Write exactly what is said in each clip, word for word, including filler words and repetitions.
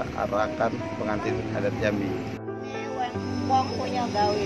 kita arahkan pengantin adat Jambi. Wong punya gawe.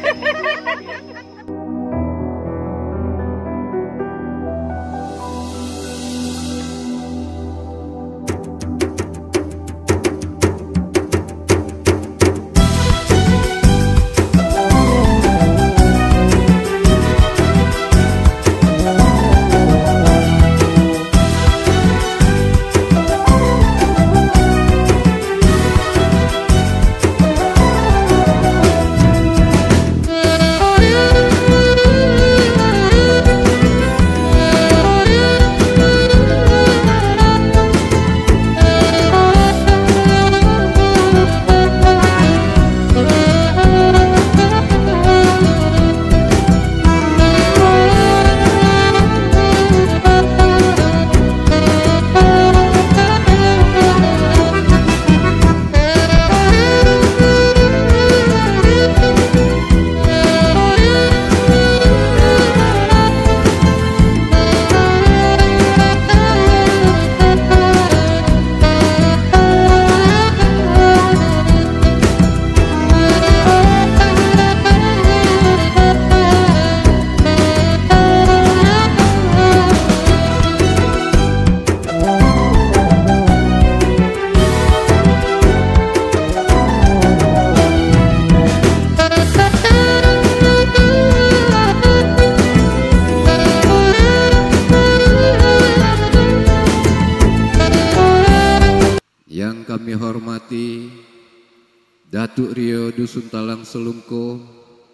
Yang kami hormati Datuk Rio Dusun Talang Selungko,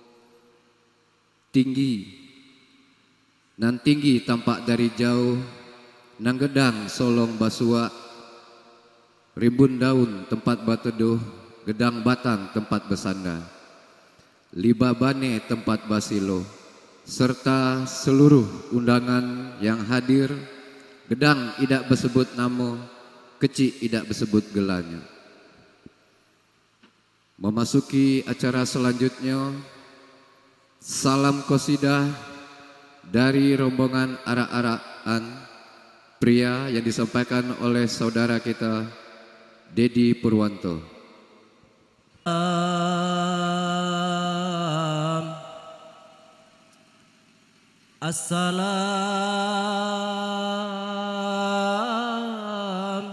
tinggi nan tinggi tampak dari jauh, nang gedang solong basua, rimbun daun tempat bateduh, gedang batang tempat bersandar, liba bane tempat basilo, serta seluruh undangan yang hadir. Gedang tidak bersebut nama, kecil tidak bersebut gelanya. Memasuki acara selanjutnya, salam qasidah dari rombongan arak-arakan pria yang disampaikan oleh saudara kita Dedi Purwanto. Assalam,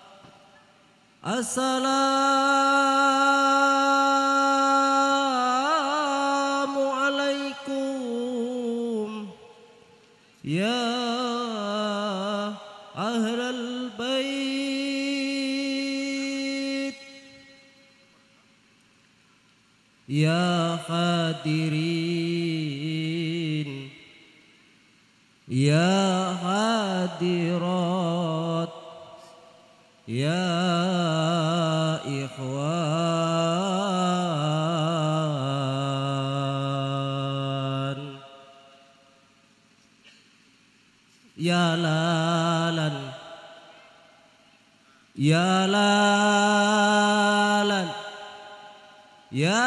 Assalamualaikum ya ahlal bait, ya hadirin, ya hadirat, ya ikhwan, ya lalan, ya lalan, ya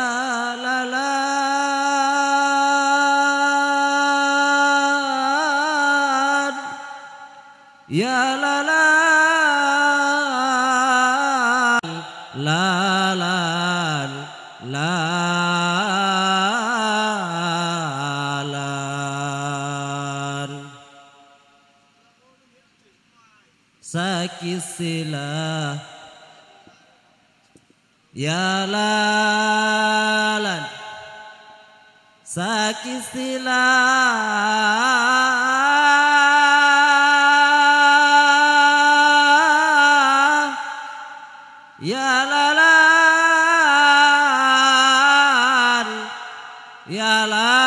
lalan, ya lalan, lalan, lalan, sakisilah, ya lalan, sakisilah, ya lalan, ya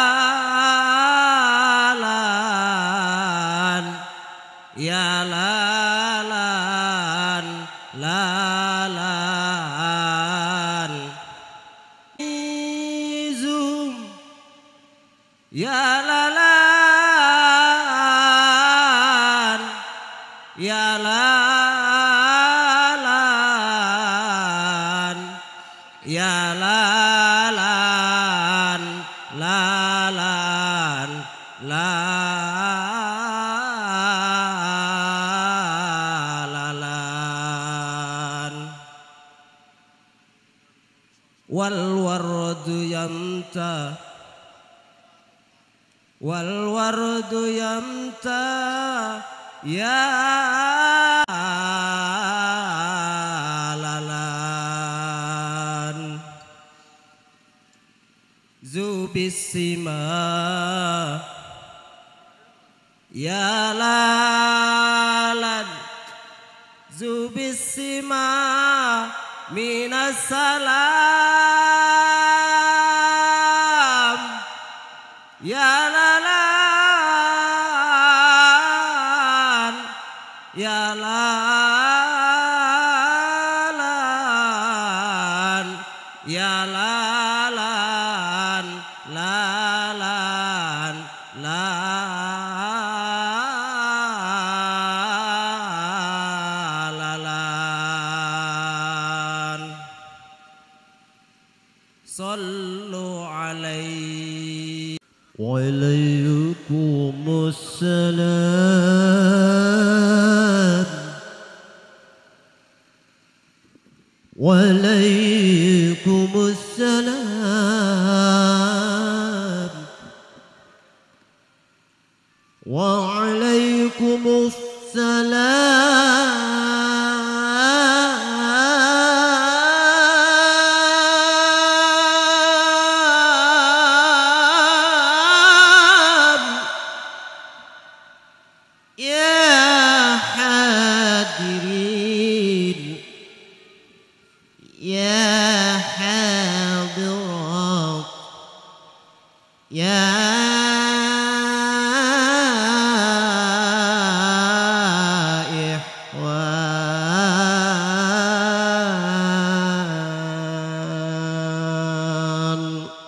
lalan, ya lalan, lalan, izum, ya lalan, ya lalan, ya lalan, lalan, lalan, wal wardu yamta wal wardu yamta ya lalan zubissima ya lalan zubissima minas salam ya lalan ya lalan ya lalan lalan lalan sallu alaihi Waalaikumsalam Waalaikumsalam Waalaikumsalam Ya hadirin Ya hadirat Ya ikhwan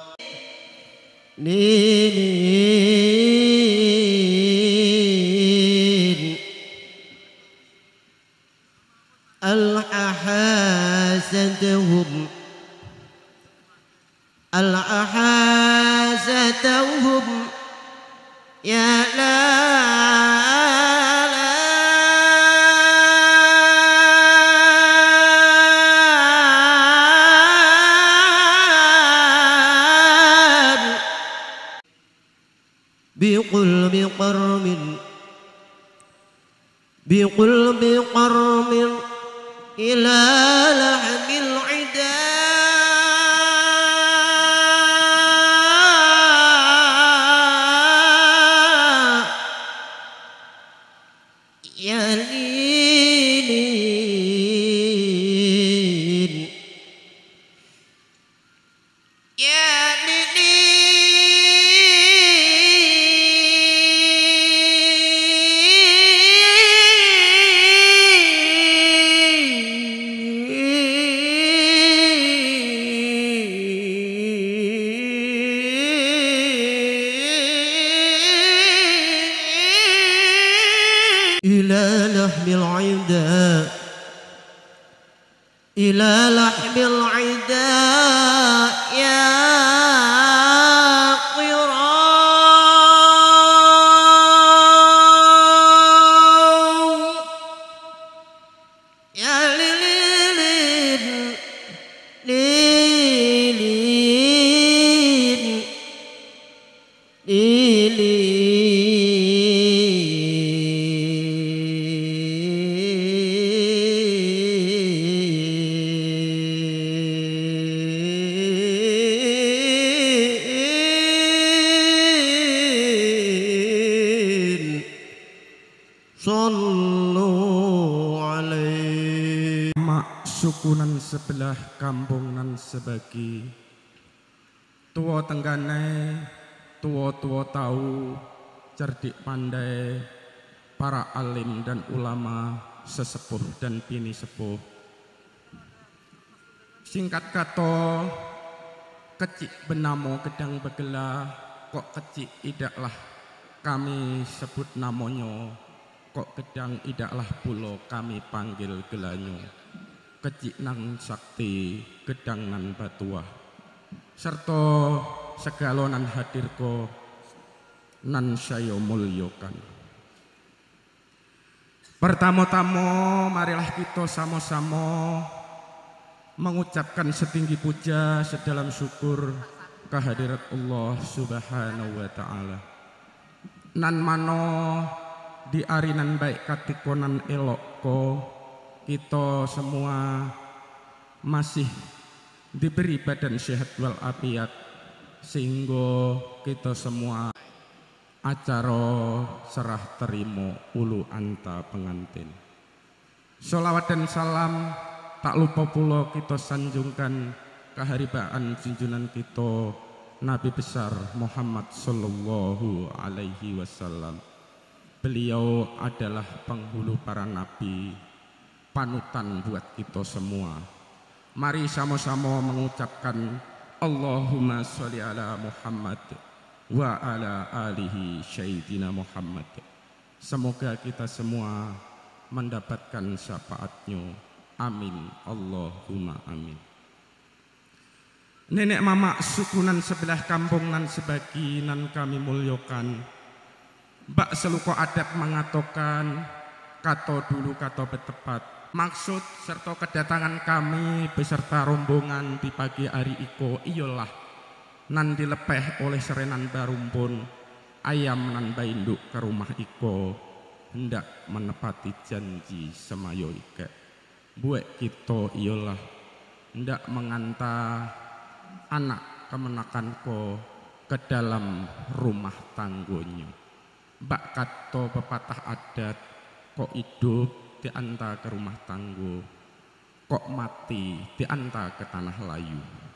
Ninin Al-ahasatahum Al-ahasatahum Ya lalan بقلب قرم بقلب قرم إلى لحم العدا يا ليلين يا إلى لحم العدا إلى لحم العدا يا قرام يا ليلين ليلين ليلين Sallu alaihi Mak sukunan sebelah kampung nan sebagi Tua tenggane Tua-tua tahu Cerdik pandai Para alim dan ulama Sesepuh dan bini sepuh Singkat kata Kecik benamo gedang begela Kok kecik idaklah Kami sebut namonyo Kok gedang idaklah pulo kami panggil gelanyo Kecik nan sakti gedang nan batuah Serta segalo nan hadirko Nan saya mulyokan Pertama-tama marilah kita sama-sama mengucapkan setinggi puja sedalam syukur kehadirat Allah Subhanahu wa taala. Nan mano di arinan baik katikonan elok ko kita semua masih diberi badan sehat wal afiat sehingga kita semua acara serah terima ulu anta pengantin. Sholawat dan salam tak lupa pula kita sanjungkan keharibaan junjungan kita Nabi besar Muhammad sallallahu alaihi wasallam. Beliau adalah penghulu para nabi, panutan buat kita semua. Mari sama-sama mengucapkan Allahumma sholli ala Muhammad wa ala alihi sayyidina Muhammad. Semoga kita semua mendapatkan syafaatnya. Amin. Allahumma amin. Nenek mama sukunan sebelah kampung nan sebagi nan kami mulyokan. Bak seluko adat mengatakan kato dulu kato betepat. Maksud serta kedatangan kami beserta rombongan di pagi hari iko iyalah nan dilepeh oleh serenan barumpun ayam nan bainduk ke rumah iko hendak menepati janji semayo ike. Buat kita iyalah hendak mengantar anak kemenakan ko ke dalam rumah tanggonya. Bak kato pepatah adat kok hidup diantar ke rumah tanggo, kok mati diantar ke tanah layu.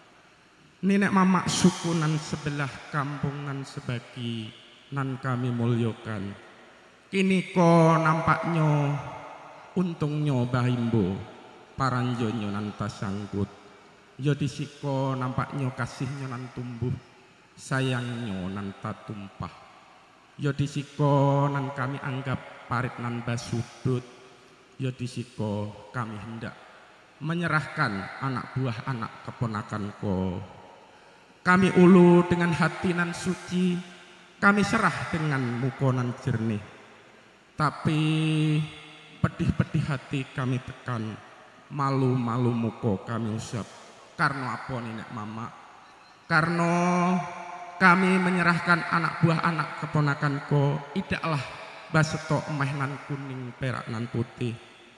Nenek mamak suku nan sebelah kampung nan sebagi nan kami mulyokan. Kini ko nampaknya untungnya bahimbo paranjonyo nan tasanggut. Jadi siko nampaknya kasihnya nan tumbuh, sayangnya nan tatumpah. Jadi siko nan kami anggap parit nan basudut. Jadi siko kami hendak menyerahkan anak buah anak keponakan ko. Kami ulu dengan hati nan suci, kami serah dengan mukonan jernih. Tapi pedih-pedih hati kami tekan, malu-malu muko kami usap. Karena apa nenek mama? Karena kami menyerahkan anak buah anak keponakan ko, idaklah baseto emeh nan kuning perak nan putih.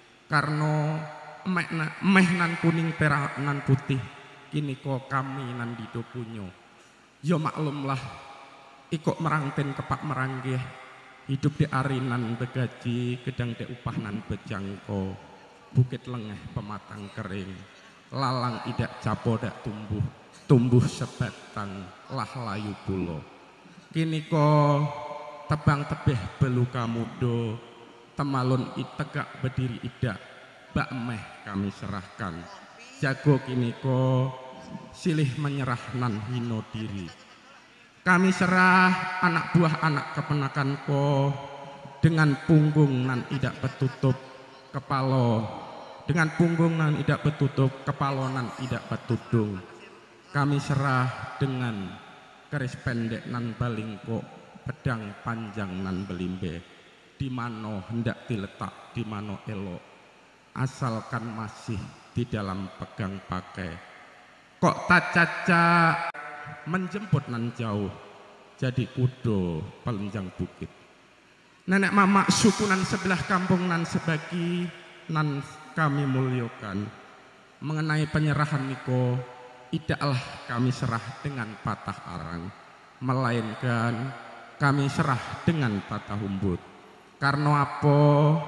Karena emeh, na, emeh nan kuning perak nan putih, kini ko kami nan dido punyo. Yo maklumlah, ikut merangten kepak meranggih, hidup di arinan begaji, gedang de upah nan bejangko, bukit lengeh pematang kering, lalang idak capo dak tumbuh, tumbuh sebatang lah layu pulo. Kini ko tebang tebeh beluka mudo, temalun itegak berdiri idak, bak meh kami serahkan. Jago kini ko silih menyerah nan hino diri. Kami serah anak buah anak kepenakan ko dengan punggung nan idak betutup kepala, dengan punggung nan idak betutup kepala nan idak betudung. Kami serah dengan keris pendek nan balingko, pedang panjang nan belimbe, di mano hendak diletak, di mano elok, asalkan masih di dalam pegang pakai. Kok tak caca menjemput nan jauh, jadi kudo pelenjang bukit. Nenek mama suku nan sebelah kampung nan sebagi nan kami mulyokan. Mengenai penyerahan niko, idaklah kami serah dengan patah arang, melainkan kami serah dengan patah umbut. Karena apa?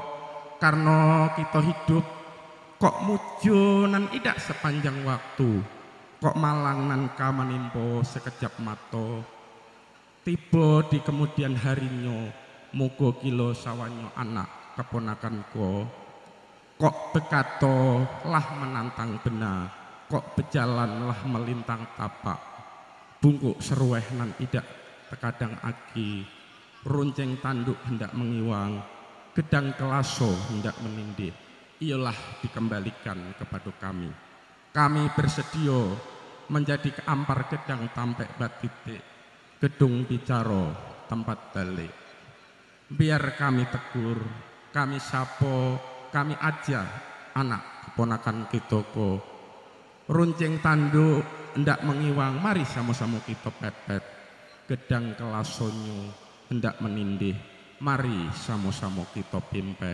Karena kita hidup kok mujo nan idak sepanjang waktu, kok malang nan kamanimpo sekejap mato. Tiba di kemudian harinya, mugo kilo sawanyo anak keponakan ko, kok bekato lah menantang benar, kok berjalan lah melintang tapak. Bungkuk serueh nan idak terkadang aki, runceng tanduk hendak mengiwang, gedang kelaso hendak menindih. Ialah dikembalikan kepada kami. Kami bersedia menjadi keampar gedang tampek batitik, gedung bicara tempat balik. Biar kami tegur, kami sapo, kami ajar anak keponakan kita ko, runcing tanduk hendak mengiwang, mari sama-sama kita pepet. Gedang kelasonyo hendak menindih, mari sama-sama kita pimpeh.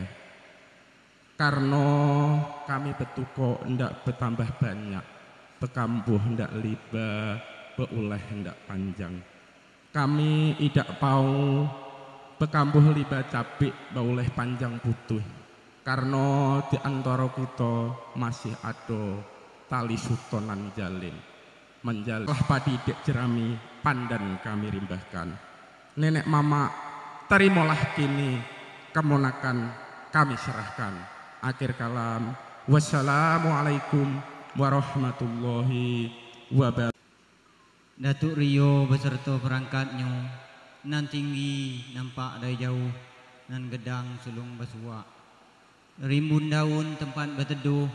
Karena kami betuko hendak bertambah banyak, bekambuh hendak liba, beuleh hendak panjang. Kami tidak mau bekambuh liba cabik, beuleh panjang butuh. Karena di antara kita masih ada tali sutonan jalin. Menjalin padi dek jerami, pandan kami rimbahkan. Nenek mama, terimalah kini kemonakan kami serahkan. Akhir kalam, wassalamualaikum warahmatullahi wabarakatuh. Datuk Rio beserta perangkatnya nan tinggi nampak dari jauh, nan gedang sulung bersuak. Rimbun daun tempat berteduh,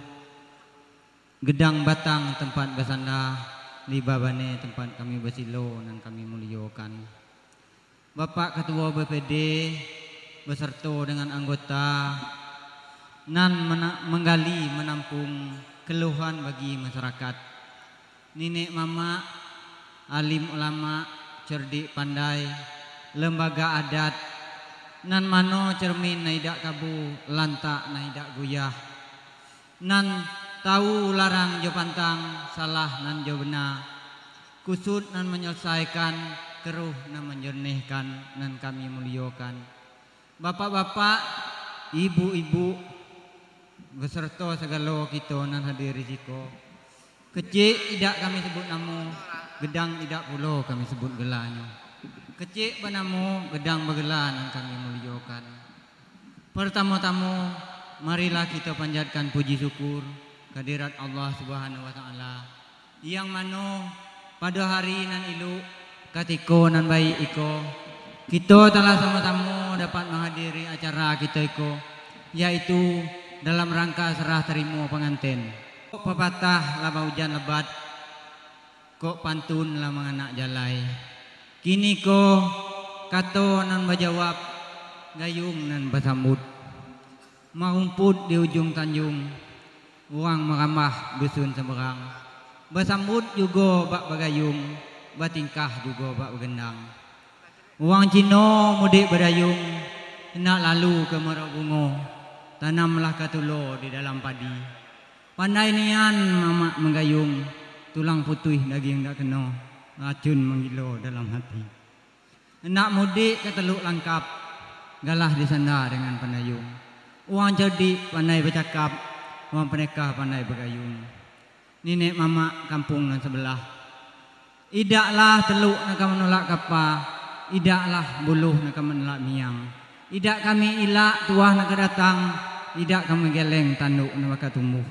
gedang batang tempat bersandar, liba bane tempat kami bersilo dan kami muliakan. Bapak Ketua B P D beserta dengan anggota nan menggali menampung keluhan bagi masyarakat. Nenek mama, alim ulama, cerdik pandai, lembaga adat, nan mano cermin naidak kabu, lantak naidak guyah, nan tahu larang jo pantang, salah nan jo benar, kusut nan menyelesaikan, keruh nan menjernihkan, nan kami muliakan. Bapak-bapak, ibu-ibu, beserta segala kita nan hadir risiko. Kecil tidak kami sebut namo, gedang tidak pula kami sebut gelarnya. Kecil bernamo, gedang bergelar nan kami muliakan. Pertama-tama, marilah kita panjatkan puji syukur kehadirat Allah Subhanahu wa taala yang mana pada hari nan iluk ketika nan baik iko kita telah sama-sama dapat menghadiri acara kita iko, yaitu dalam rangka serah terima pengantin. Pepatah lama hujan lebat, kok pantun lah menganak jalai. Kini ko kato nan berjawab, gayung nan bersambut. Marumput di ujung tanjung, uang meramah dusun seberang. Bersambut juga bak bergayung, bertingkah juga bak bergendang. Uang Cina mudik berdayung, hendak lalu ke merak bunga, tanamlah katulo di dalam padi. Pandai nian mama menggayung, tulang putih daging tak kena, racun menggilo dalam hati. Hendak mudik ke Teluk Langkap, galah disandar dengan pendayung. Uang cerdik pandai bercakap, uang penekah pandai bergayung. Nenek mama kampung nan sebelah, idaklah teluk nak menolak kapa, idaklah buluh nak menolak miang. Idak kami ilak tuah nak datang, idak kami geleng tanduk nak bakal tumbuh.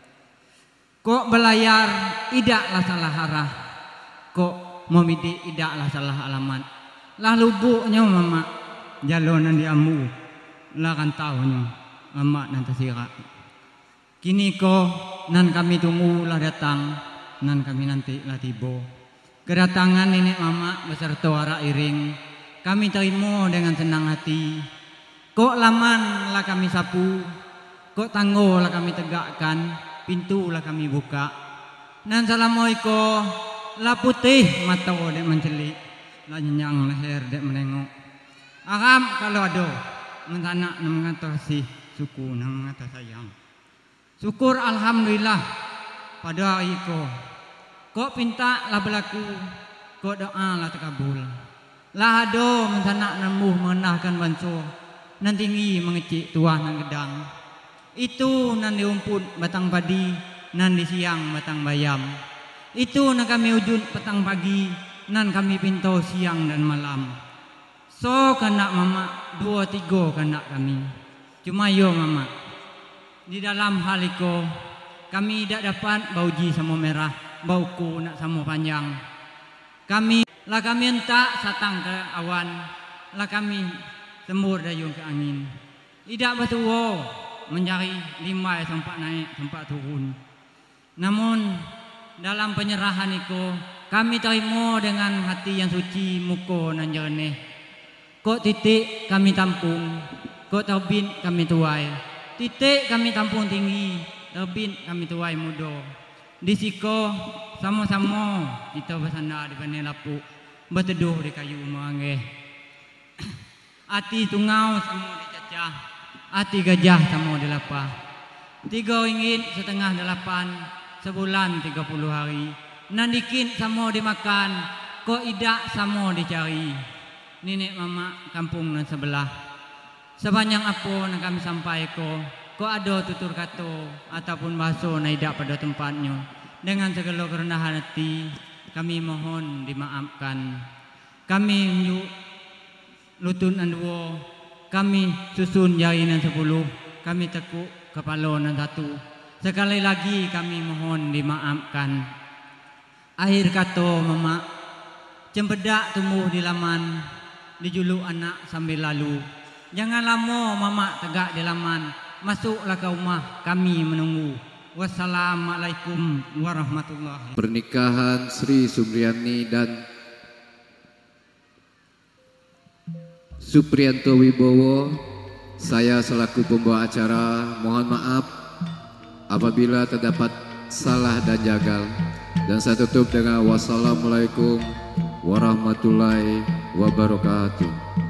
Kok belayar, idaklah salah arah. Kok memidik, idaklah salah alamat. Lah lubuknya mama, jalonan diambu, lah rantaunya, amat nan tersirat. Kini ko nan kami tunggu lah datang, nan kami nanti lah tiba. Kedatangan nenek mama beserta arak iring, kami terima dengan senang hati. Kok laman lah kami sapu, kok tangguh lah kami tegakkan, pintu lah kami buka. Nan salamoiko lah putih mata dek mencelik, lah nyenyang leher dek menengok. Aram kalau ada mentanak nan mengata kasih, suku nan mengata sayang. Syukur alhamdulillah pada hari ko. Kok pinta lah berlaku, kok doa lah terkabul. Lah ada mentanak namuh mengenahkan banso, nan tinggi mengecik tuah nan gedang. Itu nan diumput batang padi, nan di siang batang bayam. Itu nan kami wujud petang pagi, nan kami pintu siang dan malam. So kanak mama, dua tiga kanak kami. Cuma yo mama, di dalam hal itu kami tidak dapat bauji sama merah, bauku nak sama panjang. Kami lah kami entak satang ke awan, lah kami sembur dayung ke angin. Tidak betul mencari limai sempat naik, sempat turun. Namun dalam penyerahan itu kami terima dengan hati yang suci, muka nan jernih. Kok titik kami tampung, kok terbit kami tuai. Titik kami tampung tinggi, terbit kami tuai muda. Di siko sama-sama kita bersandar di pandai lapuk, berteduh di kayu mangeh. Ati tungau sama dicacah, ati gajah sama dilapah. Tiga ringgit setengah delapan, sebulan tiga puluh hari. Nandikin sama dimakan, ko idak sama dicari. Nenek mama kampung nan sebelah. Sepanjang apa yang kami sampai ko, ko ada tutur kato ataupun bahasa na idak pada tempatnya. Dengan segala kerendahan hati, kami mohon dimaafkan. Kami yuk lutun nan dua, kami susun jari nan sepuluh, kami tekuk kepala nan satu. Sekali lagi kami mohon dimaafkan. Akhir kata mama, cempedak tumbuh di laman, dijuluk anak sambil lalu. Jangan lama mama tegak di laman, masuklah ke rumah, kami menunggu. Wassalamualaikum warahmatullahi wabarakatuh. Pernikahan Sri Subriani dan Supriyanto Wibowo, saya selaku pembawa acara mohon maaf apabila terdapat salah dan jagal. Dan saya tutup dengan wassalamualaikum warahmatullahi wabarakatuh.